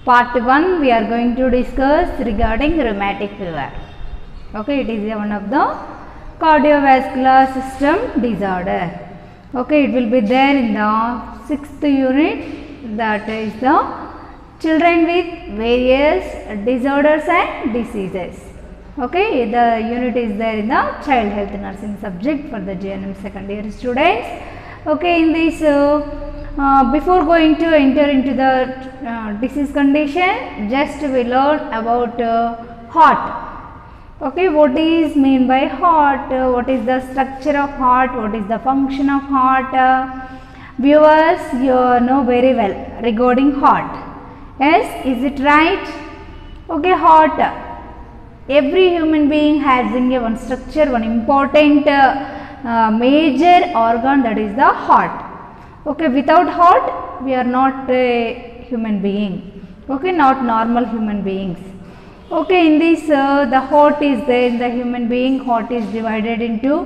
Part 1 we are going to discuss regarding rheumatic fever. Okay, it is one of the cardiovascular system disorder. Okay, it will be there in the 6th unit, that is the children with various disorders and diseases. Okay, the unit is there in the child health nursing subject for the JNM second year students. Okay, in this before going to enter into the disease condition, just we learn about heart. Okay, what is mean by heart? What is the structure of heart? What is the function of heart? Viewers, you know very well regarding heart. Yes, is it right? Okay, heart. Every human being has in one structure, one important major organ, that is the heart. Okay, without heart we are not a human being. Okay, not normal human beings. Okay, in this the heart is there in the human being. Heart is divided into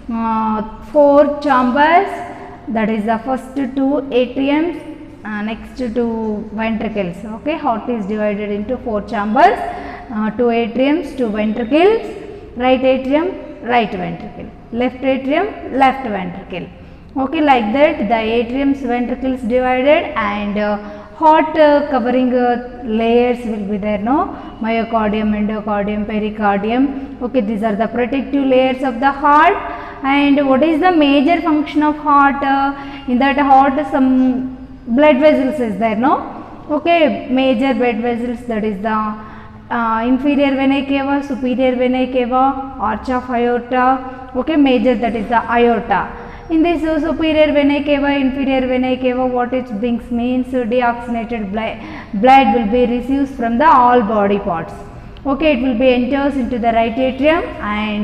4 chambers, that is the first 2 atriums, next 2 ventricles. Okay, heart is divided into 4 chambers, 2 atriums, 2 ventricles, right atrium, right ventricle, left atrium, left ventricle. Okay, like that the atriums, ventricles divided, and heart covering layers will be there, no? Myocardium, endocardium, pericardium. Okay, these are the protective layers of the heart. And what is the major function of heart? In that heart some blood vessels is there, no? Okay, major blood vessels, that is the inferior venae cava, superior venae cava, arch of aorta. Okay, major, that is the aorta. In this superior venae cava, inferior venae cava, what it brings means deoxygenated blood will be received from the all body parts. Okay, it will be enters into the right atrium, and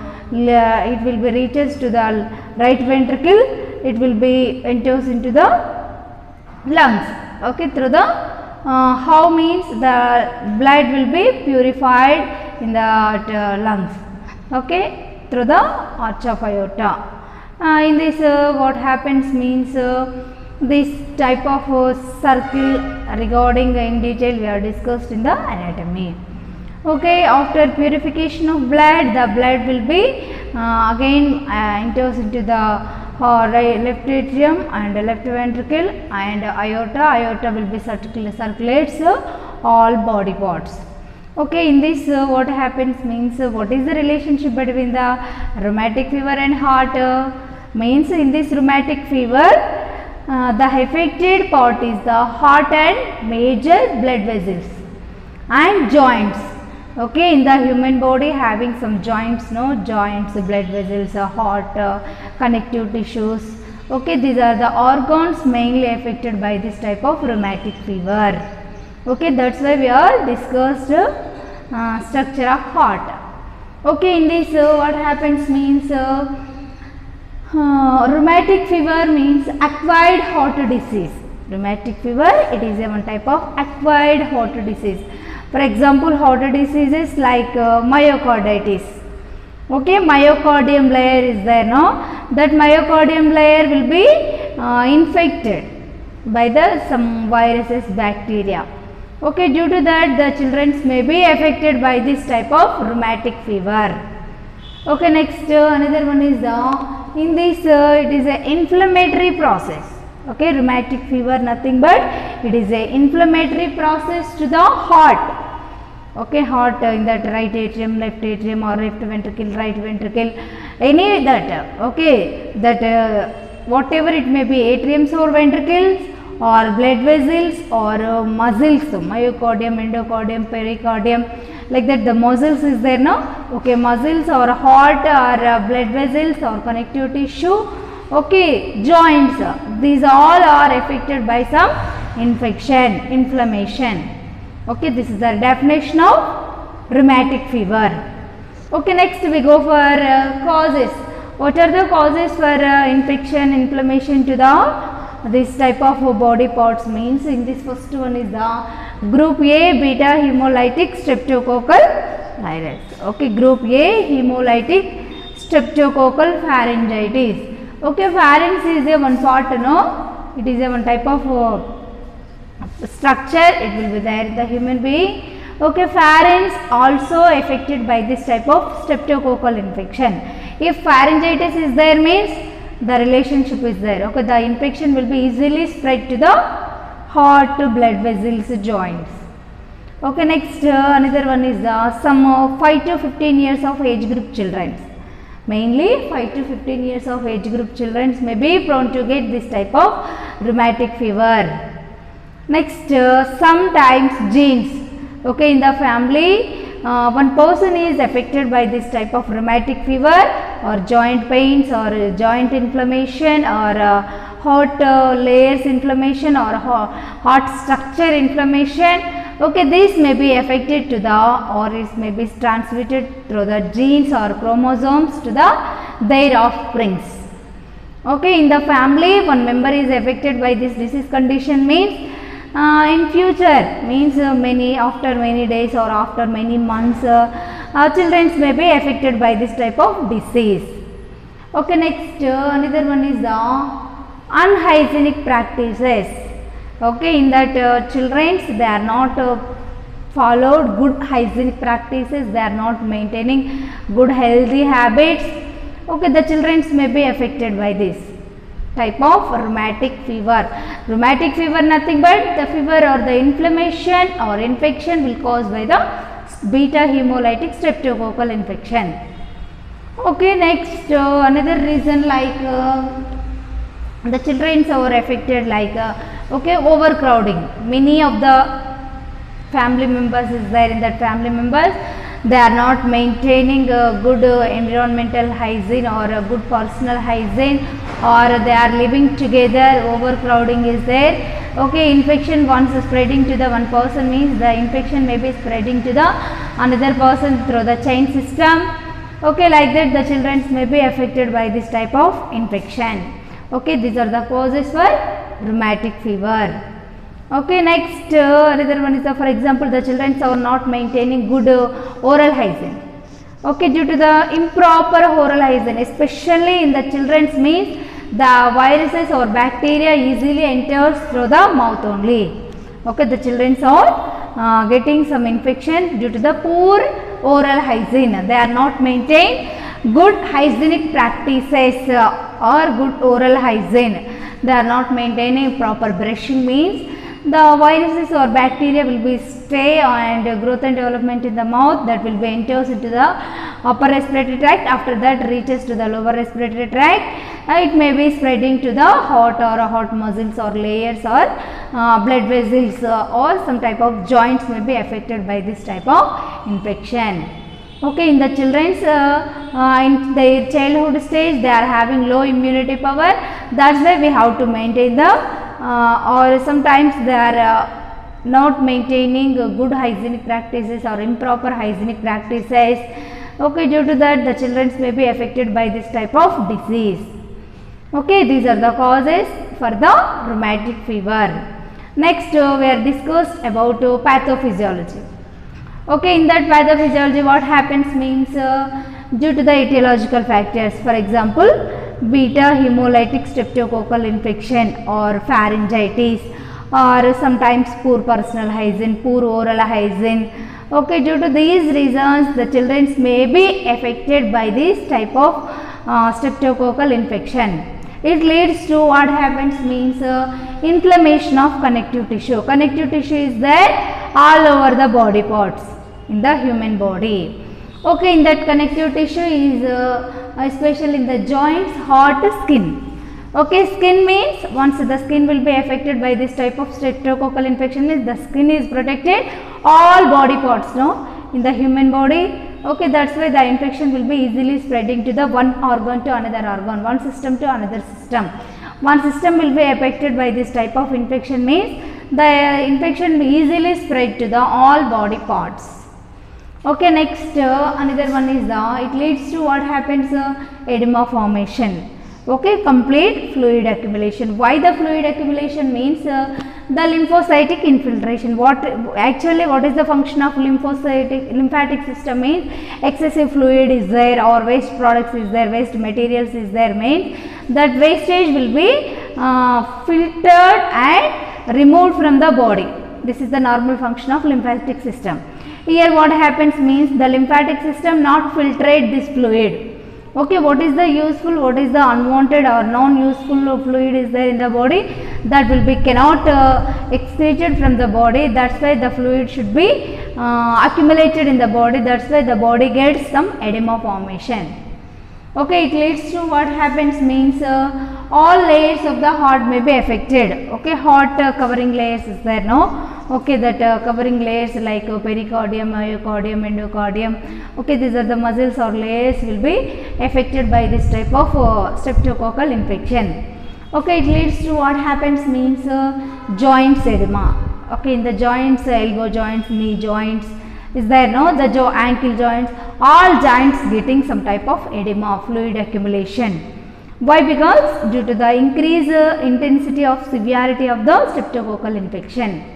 it will be reaches to the right ventricle. It will be enters into the lungs. Okay, through the how means the blood will be purified in the lungs. Okay, through the arch of aorta. In this what happens means this type of circle regarding in detail we have discussed in the anatomy. Okay, after purification of blood, the blood will be again enters into the left atrium and left ventricle and aorta. Aorta will be circulates all body parts. Okay, in this what happens means what is the relationship between the rheumatic fever and heart? Means in this rheumatic fever the affected part is the heart and major blood vessels and joints. Okay, in the human body having some joints, no? Joints, blood vessels, heart, connective tissues. Okay, these are the organs mainly affected by this type of rheumatic fever. Okay, that's why we are discussed structure of heart. Okay, in this what happens means rheumatic fever means acquired heart disease. Rheumatic fever, it is a one type of acquired heart disease. For example, heart diseases like myocarditis. Okay, myocardium layer is there, no? That myocardium layer will be infected by the some viruses, bacteria. Okay, due to that the children may be affected by this type of rheumatic fever. Okay, next another one is the in this it is a inflammatory process. Okay, rheumatic fever nothing but it is a inflammatory process to the heart. Okay, heart in that right atrium, left atrium, or left ventricle, right ventricle, any that. Okay, that whatever it may be, atriums or ventricles or blood vessels or muscles, myocardium, endocardium, pericardium, like that the muscles is there, no? Okay, muscles or heart or blood vessels or connective tissue. Okay, joints, these all are affected by some infection, inflammation. Okay, this is the definition of rheumatic fever. Okay, next we go for causes. What are the causes for infection, inflammation to the this type of body parts means? In this first one is the group A, beta hemolytic streptococcal virus. Okay, group A, hemolytic streptococcal pharyngitis. Okay, pharynx is a one part, no? It is a one type of structure, it will be there in the human being. Okay, pharynx also affected by this type of streptococcal infection. If pharyngitis is there means the relationship is there. Okay, the infection will be easily spread to the heart, blood vessels, joints. Okay, next another one is some 5 to 15 years of age group children. Mainly 5 to 15 years of age group children may be prone to get this type of rheumatic fever. Next, sometimes genes. Okay, in the family, one person is affected by this type of rheumatic fever or joint pains or joint inflammation or heart layers inflammation or heart structure inflammation. Okay, this may be affected to the or it may be transmitted through the genes or chromosomes to their offsprings. Okay, in the family, one member is affected by this disease condition means in future means after many days or after many months children may be affected by this type of disease. Okay, next another one is the unhygienic practices. Okay, in that children they are not followed good hygienic practices, they are not maintaining good healthy habits. Okay, the children may be affected by this type of rheumatic fever. Rheumatic fever nothing but the fever or the inflammation or infection will caused by the beta hemolytic streptococcal infection. Okay, next another reason like the children are affected like okay, overcrowding. Many of the family members is there in that family members, they are not maintaining a good environmental hygiene or a good personal hygiene, or they are living together, overcrowding is there. Okay, infection once spreading to the one person means the infection may be spreading to the another person through the chain system. Okay, like that the children may be affected by this type of infection. Okay, these are the causes for rheumatic fever. Okay, next another one is for example the children are not maintaining good oral hygiene. Okay, due to the improper oral hygiene, especially in the children's means the viruses or bacteria easily enters through the mouth only. Okay, the children are getting some infection due to the poor oral hygiene. They are not maintaining good hygienic practices or good oral hygiene. They are not maintaining proper brushing means the viruses or bacteria will be stay and growth and development in the mouth, that will be enters into the upper respiratory tract, after that reaches to the lower respiratory tract. It may be spreading to the heart or heart muscles or layers or blood vessels or some type of joints may be affected by this type of infection. Okay, in the children's in their childhood stage they are having low immunity power, that's why we have to maintain the or sometimes they are not maintaining good hygienic practices or improper hygienic practices. Okay, due to that the children may be affected by this type of disease. Okay, these are the causes for the rheumatic fever. Next we are discussed about pathophysiology. Okay, in that pathophysiology what happens means due to the etiological factors, for example beta hemolytic streptococcal infection or pharyngitis, or sometimes poor personal hygiene, poor oral hygiene. Okay, due to these reasons the children may be affected by this type of streptococcal infection. It leads to what happens means inflammation of connective tissue. Connective tissue is there all over the body parts in the human body. Okay, in that connective tissue is especially in the joints, heart, skin. Okay, skin means once the skin will be affected by this type of streptococcal infection means the skin is protected all body parts, no, in the human body. Okay, that's why the infection will be easily spreading to the one organ to another organ, one system to another system. One system will be affected by this type of infection means the infection will easily spread to the all body parts. Okay, next another one is it leads to what happens edema formation. Okay, complete fluid accumulation. Why the fluid accumulation means the lymphocytic infiltration. What is the function of lymphatic system means excessive fluid is there or waste products is there, waste materials is there means that wastage will be filtered and removed from the body. This is the normal function of lymphatic system. Here what happens means the lymphatic system not filtrate this fluid. Okay, what is the useful, what is the unwanted or non-useful fluid is there in the body, that will be cannot excreted from the body. That's why the fluid should be accumulated in the body. That's why the body gets some edema formation. Okay, it leads to what happens means all layers of the heart may be affected. Okay, heart covering layers is there, no? Okay, that covering layers like pericardium, myocardium, endocardium. Okay, these are the muscles or layers will be affected by this type of streptococcal infection. Okay, it leads to what happens means joints edema. Okay, in the joints, elbow joints, knee joints is there, no? The ankle joints, all joints getting some type of edema, fluid accumulation. Why? Because due to the increased intensity of severity of the streptococcal infection.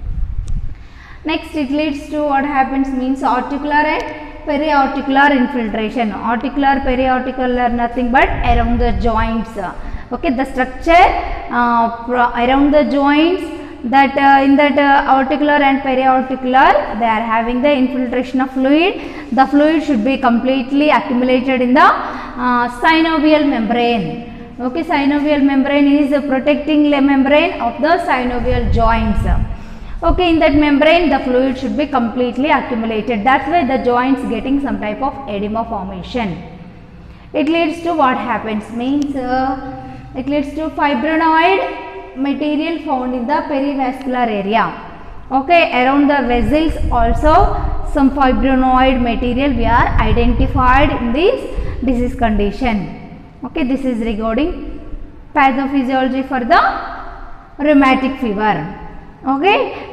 Next, it leads to what happens means articular and periarticular infiltration. Articular, periarticular are nothing but around the joints. Okay, the structure around the joints, that in that articular and periarticular they are having the infiltration of fluid. The fluid should be completely accumulated in the synovial membrane. Okay, synovial membrane is a protecting membrane of the synovial joints. Okay, in that membrane the fluid should be completely accumulated. That's why the joints getting some type of edema formation. It leads to what happens means it leads to fibrinoid material found in the perivascular area. Okay, around the vessels also some fibrinoid material we are identified in this disease condition. Okay, this is regarding pathophysiology for the rheumatic fever. Okay,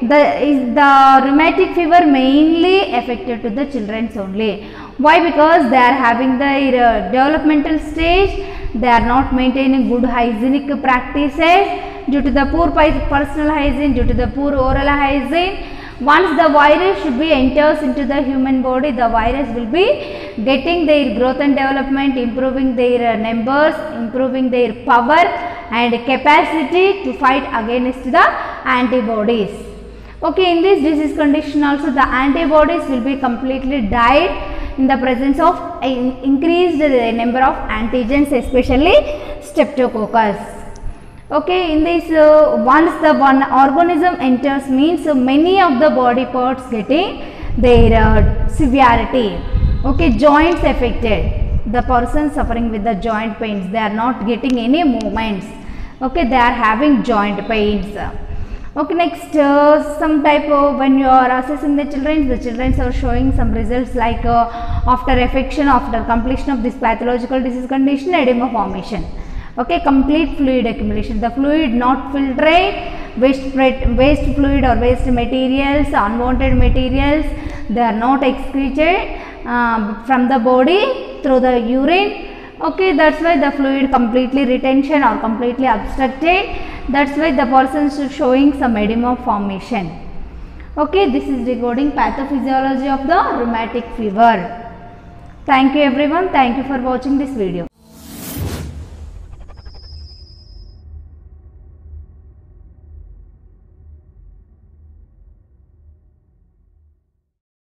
the rheumatic fever mainly affected to the children only. Why? Because they are having the developmental stage, they are not maintaining good hygienic practices due to the poor personal hygiene, due to the poor oral hygiene. Once the virus should be enters into the human body, the virus will be getting their growth and development, improving their numbers, improving their power and capacity to fight against the antibodies. Okay, in this disease condition also the antibodies will be completely died in the presence of increased number of antigens, especially streptococcus. Okay, in this once the one organism enters means many of the body parts getting their severity. Okay, joints affected, the person suffering with the joint pains, they are not getting any movements. Okay, they are having joint pains. Okay, next some type of, when you are assessing the children are showing some results like after affection, after completion of this pathological disease condition, edema formation. Okay, complete fluid accumulation, the fluid not filtrate, waste fluid or waste materials, unwanted materials, they are not excreted from the body through the urine. Okay, that's why the fluid completely retention or completely obstructed. That's why the person is showing some edema formation. Okay, this is regarding pathophysiology of the rheumatic fever. Thank you everyone. Thank you for watching this video.